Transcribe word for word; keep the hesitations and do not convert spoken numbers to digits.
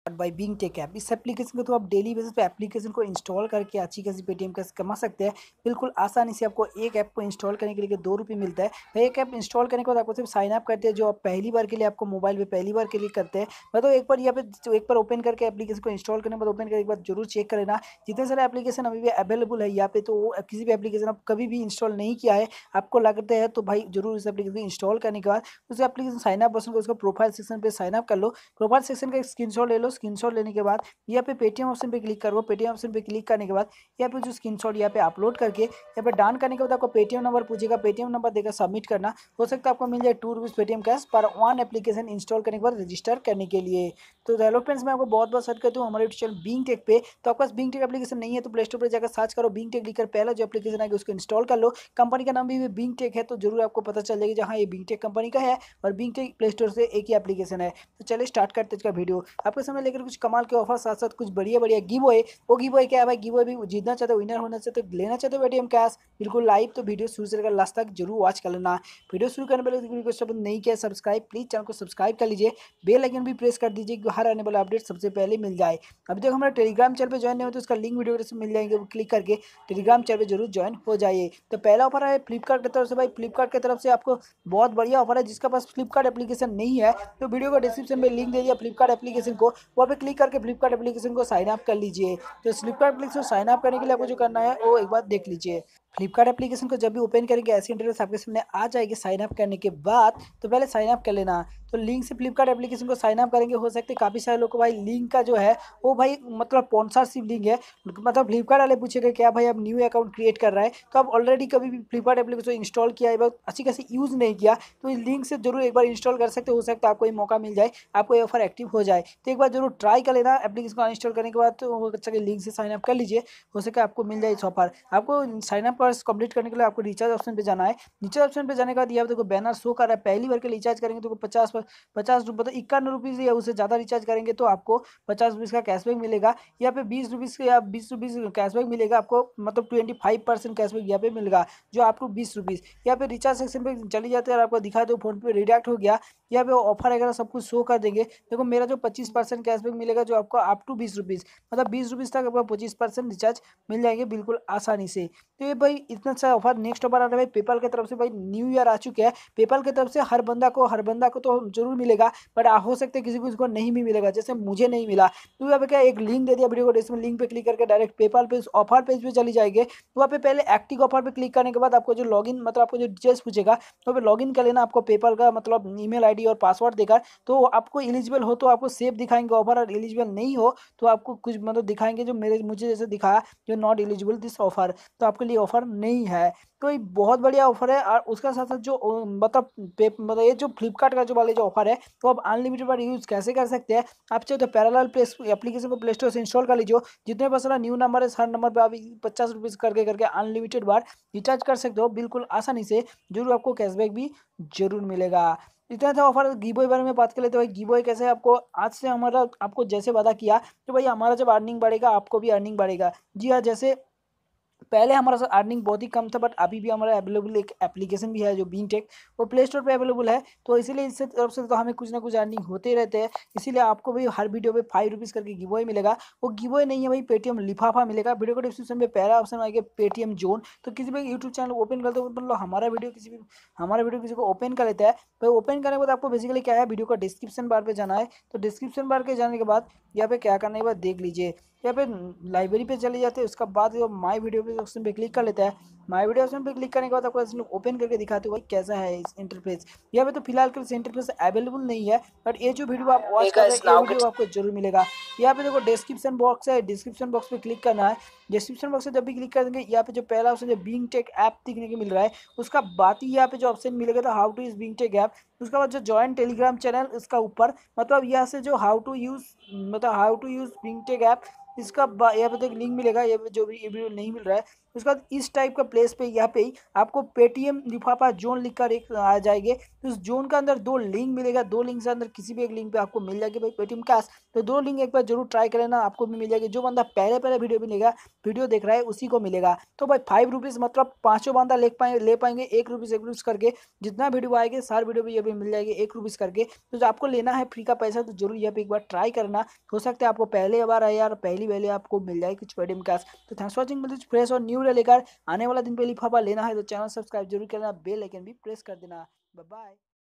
By Bing Tech app. इस application को तो आप डेली बेसिस पे एप्लीकेशन को इंस्टॉल करके अच्छी खासी पेटीएम कैश कमा सकते हैं। बिल्कुल आसानी से आपको एक ऐप को इंस्टॉल करने के लिए दो रुपये मिलता है। भाई एक ऐप इंस्टॉल करने के बाद आपको सिर्फ साइन अप करते हैं, जो आप पहली बार के लिए आपको मोबाइल पे पहली बार के लिए करते हैं। मैं तो एक बार यहाँ पे जो एक बार ओपन करके एप्लीकेशन को इंस्टॉल करने के बाद ओपन करके एक बार जरूर चेक कर लेना। जितने सारे एप्लीकेशन अभी भी अवेलेबल है यहाँ पे, तो वो किसी भी एप्लीकेशन आप कभी भी इंस्टॉल नहीं किया है आपको लगता है, तो भाई जरूर इस एप्लीकेशन को इंस्टॉल करने के बाद उस एप्लीकेशन साइन अप बटन को उसका प्रोफाइल सेक्शन पे साइन अप कर लो। प्रोफाइल सेक्शन का एक स्क्रीनशॉट ले लो। स्क्रीनशॉट लेने के बाद यहाँ पे पेटीएम ऑप्शन पे क्लिक करो। पेटीएम ऑप्शन पे क्लिक करने के बाद यहाँ पे जो स्क्रीनशॉट यहाँ पे अपलोड करके यहाँ पे डन करने के बाद आपको पेटीएम नंबर पूछेगा। पेटीएम नंबर देकर सबमिट करना। हो सकता है आपको मिल जाए टू रुपीज़ पेटीएम कैश पर वन एप्लीकेशन इंस्टॉल करने के बाद रजिस्टर करने के लिए। तो हेलो फ्रेंड्स, मैं आपको बहुत बहुत सर्च करती हूँ हमारे चैनल बिंग टेक पे। तो आपके पास बिंग टेक एप्लीकेशन नहीं है तो प्ले स्टोर पर जाकर सर्च करो बिंग टेक लिखकर पहला जो एप्लीकेशन आएगा उसको इंस्टॉल कर लो। कंपनी का नाम भी बिंग टेक है, तो जरूर आपको पता चल जाएगा जहाँ ये बिंग टेक कंपनी का है और बिंग टेक प्ले स्टोर से एक ही एप्लीकेशन है। तो चलिए स्टार्ट करते हैं इसका वीडियो। आपके समय लेकर कुछ कमाल के ऑफर साथ साथ कुछ बढ़िया बढ़िया गिव अवे। वो गिव अवे क्या है भाई? गिव अवे भी जीतना चाहते हो, विनर होना चाहते हो, लेना चाहते हो पेटीएम कैश बिल्कुल लाइव, तो वीडियो शुरू से लेकर लास्ट तक जरूर वॉच कर लेना। वीडियो शुरू करने पहले वीडियो को सब नहीं किया सब्सक्राइब, प्लीज चैनल को सब्सक्राइब कर लीजिए। बेल आइकन भी प्रेस कर दीजिए कि हर आने वाला अपडेट सबसे पहले मिल जाए। अभी तक हमारे टेलीग्राम चैनल पे ज्वाइन नहीं हो तो उसका लिंक वीडियो से मिल जाएंगे, वो क्लिक करके टेलीग्राम चैनल पे जरूर ज्वाइन हो जाइए। तो पहला ऑफर है फ्लिपकार्ट की तरफ से। भाई फ्लिपकार्ट की तरफ से आपको बहुत बढ़िया ऑफर है। जिसका पास फ्लिपकार्ट एप्लीकेशन नहीं है तो वीडियो को डिस्क्रिप्शन में लिंक दे दिया फ्लिपकार्ट एप्लीकेशन को, वहाँ पे क्लिक करके फ्लिपकार्ट एप्लीकेशन को साइन अप कर लीजिए। तो फ्लिपकार्ट एप्लीकेशन साइन अप करने के लिए आपको जो करना है वो एक बार देख लीजिए। फ्लिपकार्ट एप्लीकेशन को जब भी ओपन करेंगे ऐसी इंटरफेस आपके सामने आ जाएगी साइन अप करने के बाद। तो पहले साइन अप कर लेना। तो लिंक से फ्लिपकार्ट एप्लीकेशन को साइन अप करेंगे। हो सकते काफ़ी सारे लोग को भाई लिंक का जो है वो भाई मतलब स्पॉन्सरशिप लिंक है, मतलब फ्लिपकार्ट वाले पूछेगा क्या भाई आप न्यू अकाउंट क्रिएट कर रहा है, तो आप ऑलरेडी कभी भी फ्लिपकार्ट एप्लीकेशन इंस्टॉल किया है बहुत अच्छी खासी यूज़ नहीं किया तो इस लिंक से जरूर एक बार इंस्टॉल कर सकते हो। सकता है आपको ये मौका मिल जाए, आपको ये ऑफर एक्टिव हो जाए। तो एक बार जरूर ट्राई कर लेना। एप्लीकेशन को इंस्टॉल करने के बाद तो हो सके लिंक से साइन अप कर लीजिए। हो सके आपको मिल जाए इस ऑफर। आपको साइन अप कंप्लीट करने के लिए आपको रिचार्ज ऑप्शन पे जाना है। रिचार्ज ऑप्शन पे जाने के बाद यहाँ देखो बैनर शो कर रहा है पहली बार के रिचार्ज करेंगे तो पचास पचास रुपये मतलब इक्यावन रुपीज़ या उससे ज़्यादा रिचार्ज करेंगे तो आपको पचास रुपीज़ का कैशबैक मिलेगा। यहाँ पे बीस रुपीज़ या बीस रुपीज़ कैशबैक मिलेगा आपको, मतलब ट्वेंटी फाइव परसेंट कैशबैक यहाँ पे मिलेगा जो आपको बीस रुपीज़। यहाँ पे रिचार्ज सेक्शन पे चली जाते हैं और आपको दिखा दो फोन पे रिडक्ट हो गया। यहाँ पे ऑफर वगैरह सब कुछ शो कर देंगे। देखो मेरा जो पच्चीस परसेंट कैशबैक मिलेगा जो आपको अप टू बीस रुपीज़, मतलब बीस रुपीज़ तक आपको पच्चीस परसेंट रिचार्ज मिल जाएंगे बिल्कुल आसानी से। तो ये भाई इतना अच्छा ऑफर नेक्स्ट ऑफर आ रहा है भाई पेपल की तरफ से। भाई न्यू ईयर आ चुके हैं, पेपल की तरफ से हर बंदा को हर बंदा को तो जरूर मिलेगा बट हो सकता है किसी को इसको नहीं भी मिलेगा, जैसे मुझे नहीं मिला। तो यहाँ पे क्या एक लिंक दे दिया वीडियो को डिस्क्रिप्शन, लिंक पे क्लिक करके डायरेक्ट पेपल पे ऑफर पेज पे चली जाएंगे। तो वहाँ पे पहले एक्टिव ऑफर पे क्लिक करने के बाद आपको जो लॉगिन मतलब आपको जो डिटेल्स पूछेगा वहाँ पे लॉगिन कर लेना। आपको पेपल का मतलब ईमेल आईडी और पासवर्ड देकर, तो आपको एलिजिबल हो तो आपको सेव दिखाएंगे ऑफर, और एलिजिबल नहीं हो तो आपको कुछ मतलब दिखाएंगे जो मेरे मुझे जैसे दिखाया जो नॉट एलिजिबल दिस ऑफर, तो आपके लिए ऑफर नहीं है। तो ये बहुत बढ़िया ऑफर है। और उसका साथ साथ जो अ, मतलब पे मतलब ये जो फ्लिपकार्ट का जो वाले जो ऑफर है तो आप अनलिमिटेड बार यूज़ कैसे कर सकते हैं। आप चाहे तो पैरेलल प्ले एप्लीकेशन को प्ले स्टोर से इंस्टॉल कर लीजिए। जितने पास न्यू नंबर है हर नंबर पर आप पचास रुपीज़ करके करके अनलिमिटेड बार रिचार्ज कर सकते हो बिल्कुल आसानी से। जरूर आपको कैशबैक भी जरूर मिलेगा। इतना था ऑफर। गिव बारे में बात कर लेते हैं। भाई गिव कैसे आपको आज से हमारा आपको जैसे वादा किया तो भाई हमारा जब अर्निंग बढ़ेगा आपको भी अर्निंग बढ़ेगा। जी हाँ, जैसे पहले हमारा अर्निंग बहुत ही कम था बट अभी भी हमारा अवेलेबल एक एप्लीकेशन भी है जो बिंग टेक, वो प्ले स्टोर पे अवेलेबल है। तो इसीलिए इससे तरफ से तो हमें कुछ ना कुछ अर्निंग होते रहते हैं। इसीलिए आपको भी हर वीडियो पे फाइव रुपीज़ करके गिवअवे मिलेगा। वो गिवअवे नहीं है भाई, पेटीएम लिफाफा मिलेगा। वीडियो को डिस्क्रिप्शन में पहला ऑप्शन आएगा पेटीएम जोन। तो किसी भी यूट्यूब चैनल ओपन करते हो मतलब हमारा वीडियो किसी भी हमारा वीडियो किसी को ओपन कर लेता है तो ओपन करने के बाद आपको बेसिकली क्या है, वीडियो का डिस्क्रिप्शन बार पे जाना है। तो डिस्क्रिप्शन बार के जाने के बाद यहाँ पे क्या करना है बात देख लीजिए। यहाँ पे लाइब्रेरी पे चले जाते हैं, उसका बाद जो माई वीडियो पे ऑप्शन पे क्लिक कर लेता है। माई वीडियो ऑप्शन पे क्लिक करने के बाद आपको ऐसे ओपन करके दिखाते हो भाई कैसा है इस इंटरफेस। यहाँ पे तो फिलहाल के लिए इंटरफेस अवेलेबल नहीं है बट ये जो वीडियो आप वॉच कर रहे हैं ये वीडियो आपको जरूर मिलेगा। यहाँ पे देखो डिस्क्रिप्शन बॉक्स है, डिस्क्रिप्शन बॉक्स पे क्लिक करना है। डिस्क्रिप्शन बॉक्स से जब भी क्लिक कर देंगे यहाँ पे जो पहला ऑप्शन जो बिंग टेक ऐप दिखने को मिल रहा है उसका बात ही यहाँ पे जो ऑप्शन मिलेगा था how to use Bing Tech app. उसके बाद जो ज्वाइन टेलीग्राम चैनल इसका ऊपर मतलब यहाँ से जो हाउ टू यूज मतलब how to use Bing Tech app इसका यहाँ पे तो एक लिंक मिलेगा। ये जो भी ये वीडियो नहीं मिल रहा है उसके बाद इस टाइप का प्लेस पे यहाँ पे ही आपको पेटीएम लिफाफा जोन लिखकर एक आ जाएंगे। तो उस जोन का अंदर दो लिंक मिलेगा, दो लिंक से अंदर किसी भी एक लिंक पे आपको मिल जाएगी भाई पेटीएम कैश। तो दो लिंक एक बार जरूर ट्राई कर लेना, आपको भी मिल जाएगी। जो बंदा पहले पहले वीडियो मिलेगा वीडियो देख रहा है उसी को मिलेगा। तो भाई फाइव रुपीज़ मतलब पाँचों बंदा ले पाए ले पाएंगे एक रुपीज़ एक रुपीज़ करके। जितना वीडियो आएंगे सारे वीडियो भी ये भी मिल जाएगी एक रुपीज़ करके। तो जो आपको लेना है फ्री का पैसा तो जरूर यहाँ पे एक बार ट्राई करना। हो सकता है आपको पहले बार आए यार पहली पहले आपको मिल जाए कुछ पेटीएम कैश। तो थैंक्स फॉर वॉचिंग, मिलते हैं फ्रेश और न्यू लेकर आने वाला दिन पे लिफाफा लेना है तो चैनल सब्सक्राइब जरूर करना, बेल आइकन भी प्रेस कर देना। Bye bye.